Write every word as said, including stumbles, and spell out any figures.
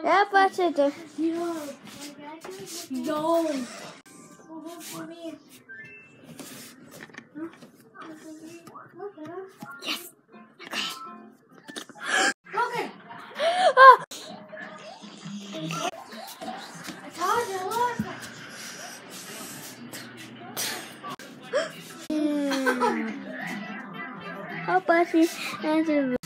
É, pode ser. No. Yes. Okay. Ah. I told you, look. How about she answer?